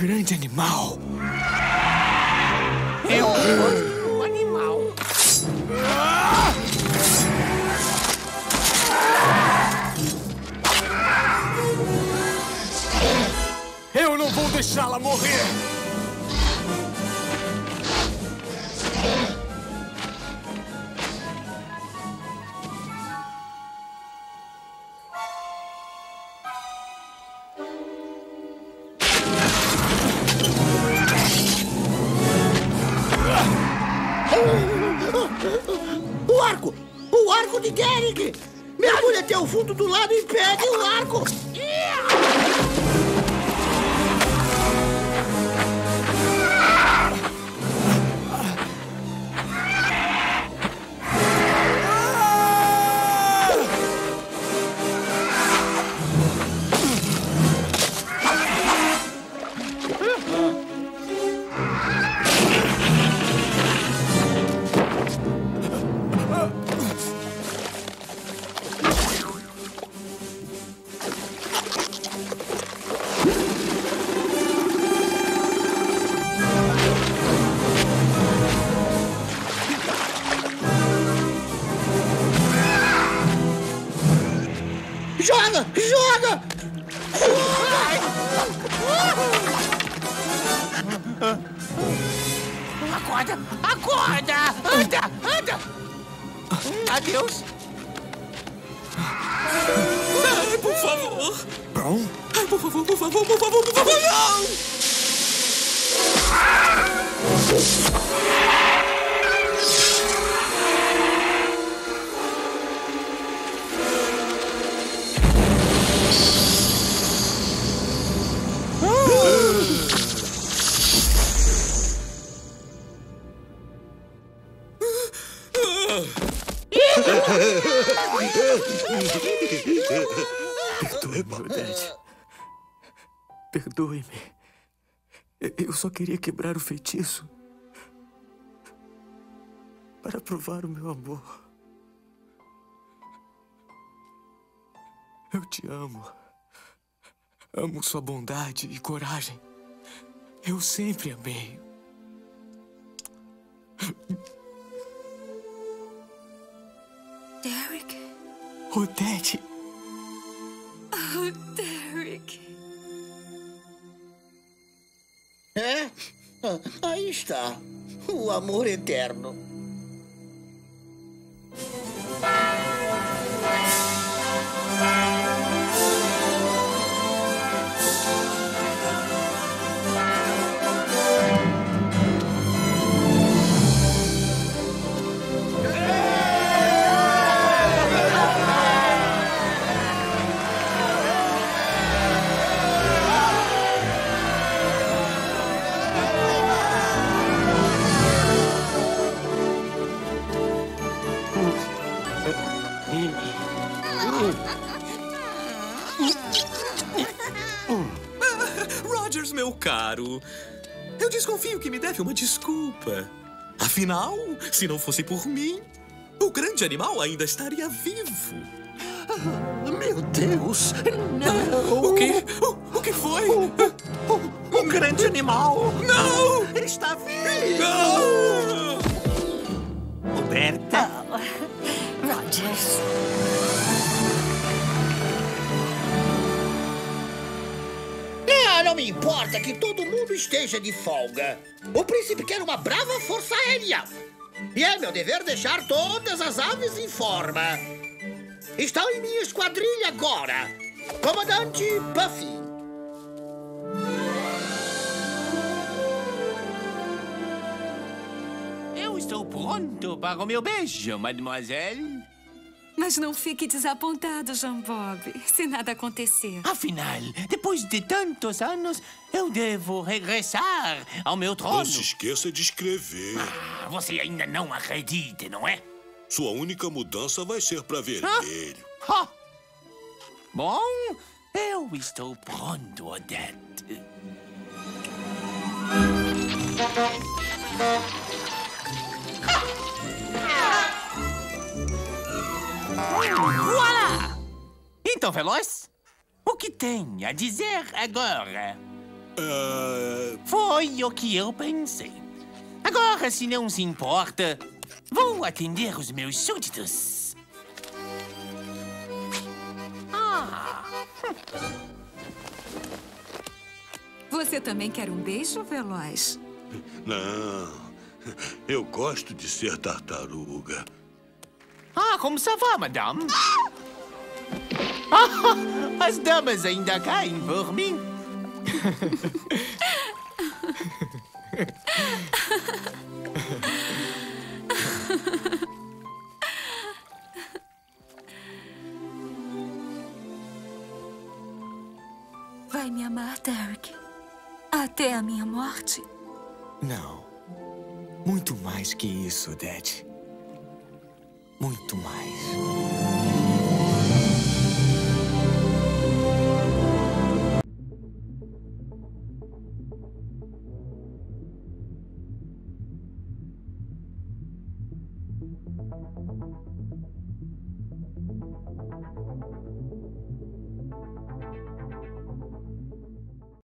grande animal. Eu gosto do animal. Eu não vou deixá-la morrer. O arco! O arco de Derek! Mergulhe até o fundo do lado e pegue o arco! Joga! Joga! Acorda! Acorda! Anda! Anda! Adeus! Ai, por favor! Bom, Ai, por favor, por favor, por favor, por favor, não! perdoe-me, Odete. Perdoe-me. Eu só queria quebrar o feitiço para provar o meu amor. Eu te amo. Amo sua bondade e coragem. Eu sempre amei. Derek? Odete. Oh, Derek. É? Aí está. O amor eterno. Rogers, meu caro, eu desconfio que me deve uma desculpa. Afinal, se não fosse por mim, o grande animal ainda estaria vivo. Meu Deus! Não! O quê? O que foi? O grande animal! Não! Ele está vivo! Não! Roberta? Rogers. Não me importa que todo mundo esteja de folga. O príncipe quer uma brava força aérea. E é meu dever deixar todas as aves em forma. Estão em minha esquadrilha agora. Comandante Buffy. Eu estou pronto para o meu beijo, mademoiselle. Mas não fique desapontado, Jean Bob, se nada acontecer. Afinal, depois de tantos anos, eu devo regressar ao meu trono. Não se esqueça de escrever. Ah, você ainda não acredita, não é? Sua única mudança vai ser para vermelho. Ah! Bom, eu estou pronto, Odete. Voilà! Então, Veloz, o que tem a dizer agora? Foi o que eu pensei. Agora, se não se importa, vou atender os meus súditos. Você também quer um beijo, Veloz? Não, eu gosto de ser tartaruga. Como ça va, madame? As damas ainda caem por mim. Vai me amar, Derek? Até a minha morte? Não. Muito mais que isso, Dad. Muito mais.